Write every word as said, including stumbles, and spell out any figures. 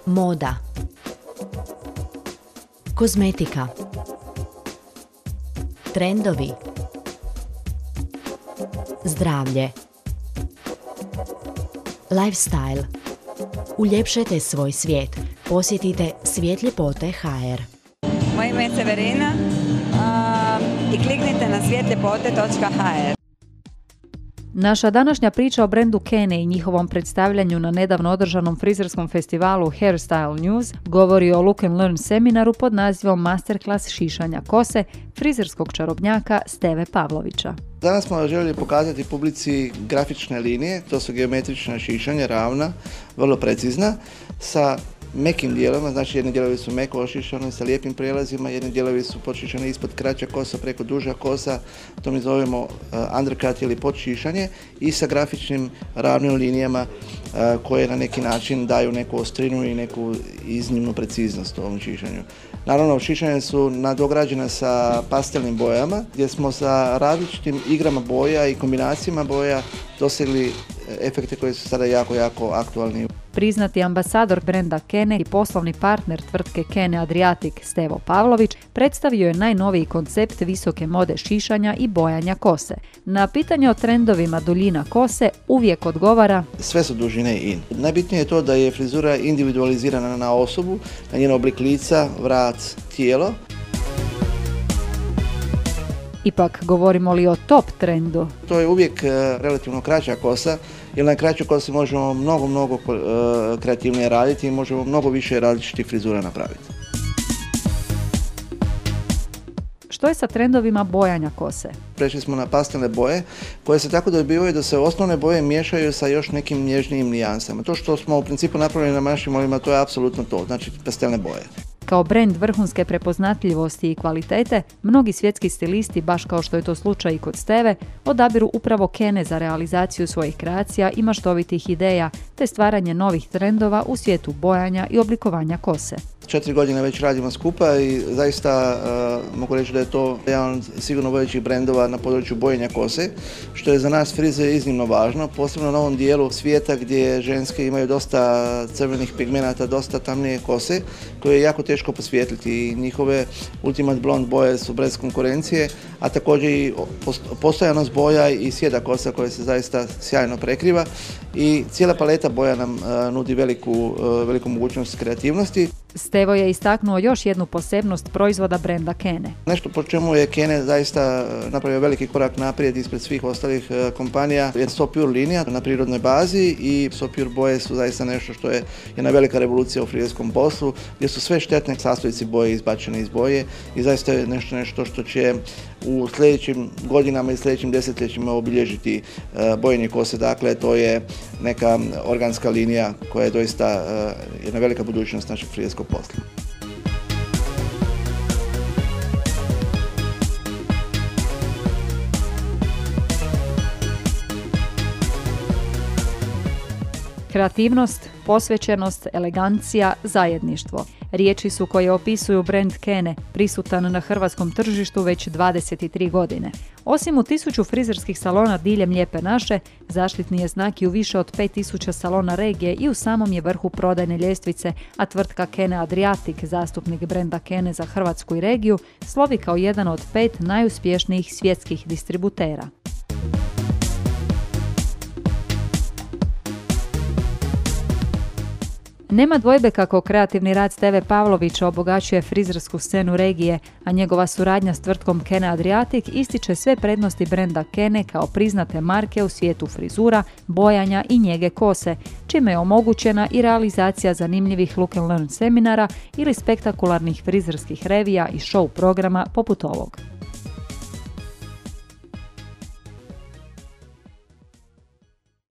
Moda, kozmetika, trendovi, zdravlje, lifestyle. Uljepšajte svoj svijet. Posjetite Svijet ljepote ha er. Moje ime je Severina a, i kliknite na svijet ljepote točka ha er. Naša današnja priča o brendu Kene i njihovom predstavljanju na nedavno održanom frizerskom festivalu Hairstyle News govori o Look and Learn seminaru pod nazivom Masterclass šišanja kose frizerskog čarobnjaka Steve Pavlovića. Danas smo željeli pokazati publici grafične linije, to su geometrična šišanja, ravna, vrlo precizna, sa mekim dijelovima, znači jedni dijelovi su meko ošišani sa lijepim prijelazima, jedni dijelovi su podšišani ispod kraća kosa preko duža kosa, to mi zovemo uh, undercut ili podšišanje, i sa grafičnim ravnim linijama uh, koje na neki način daju neku ostrinu i neku iznimnu preciznost u ovom šišanju. Naravno, šišanje su nadograđena sa pastelnim bojama, gdje smo sa različitim igrama boja i kombinacijama boja dosegli efekte koji su sada jako, jako aktualni. Priznati ambasador brenda Kene i poslovni partner tvrtke Kene Adriatic Stevo Pavlović predstavio je najnoviji koncept visoke mode šišanja i bojanja kose. Na pitanje o trendovima duljina kose uvijek odgovara: sve su dužine in. Najbitnije je to da je frizura individualizirana na osobu, na njen oblik lica, vrat, tijelo. Ipak, govorimo li o top trendu? To je uvijek uh, relativno kraća kosa, jer na kraćoj kosi možemo mnogo, mnogo uh, kreativnije raditi i možemo mnogo više različitih frizura napraviti. Što je sa trendovima bojanja kose? Prešli smo na pastelne boje koje se tako dobivaju da se osnovne boje miješaju sa još nekim nježnijim nijansama. To što smo u principu napravili na našim molima, to je apsolutno to, znači pastelne boje. Kao brend vrhunske prepoznatljivosti i kvalitete, mnogi svjetski stilisti, baš kao što je to slučaj i kod Steve, odabiru upravo Kene za realizaciju svojih kreacija i maštovitih ideja, te stvaranje novih trendova u svijetu bojanja i oblikovanja kose. Četiri godine već radimo skupa i zaista uh, mogu reći da je to jedan od sigurno vodećih brendova na području bojenja kose, što je za nas frize iznimno važno, posebno na ovom dijelu svijeta gdje ženske imaju dosta crvenih pigmenata, dosta tamnije kose, koje je jako teško posvijetliti i njihove Ultimate Blonde boje su bez konkurencije, a također i postojanost boja i sjeda kosa koja se zaista sjajno prekriva i cijela paleta boja nam uh, nudi veliku, uh, veliku mogućnost kreativnosti. Stevo je istaknuo još jednu posebnost proizvoda brenda Kene. Nešto po čemu je Kene zaista napravio veliki korak naprijed ispred svih ostalih kompanija je So Pure linija na prirodnoj bazi i So Pure boje su zaista nešto što je jedna velika revolucija u frizerskom poslu, gdje su sve štetne sastojci boje izbačene iz boje i zaista je nešto, nešto što će u sljedećim godinama i sljedećim desetljećima obilježiti uh, bojenje kose. Dakle, to je neka organska linija koja je doista uh, jedna velika budućnost našeg frizerskog posla. Kreativnost, posvećenost, elegancija, zajedništvo. Riječi su koje opisuju brend Kene, prisutan na hrvatskom tržištu već dvadeset tri godine. Osim u tisuću frizerskih salona diljem Lijepe naše, zaštitni je znak i u više od pet tisuća salona regije i u samom je vrhu prodajne ljestvice, a tvrtka Kene Adriatic, zastupnik brenda Kene za Hrvatsku i regiju, slovi kao jedan od pet najuspješnijih svjetskih distributera. Nema dvojbe kako kreativni rad Steve Pavlovića obogaćuje frizersku scenu regije, a njegova suradnja s tvrtkom Kene Adriatic ističe sve prednosti brenda Kene kao priznate marke u svijetu frizura, bojanja i njege kose, čime je omogućena i realizacija zanimljivih Look and Learn seminara ili spektakularnih frizerskih revija i show programa poput ovog.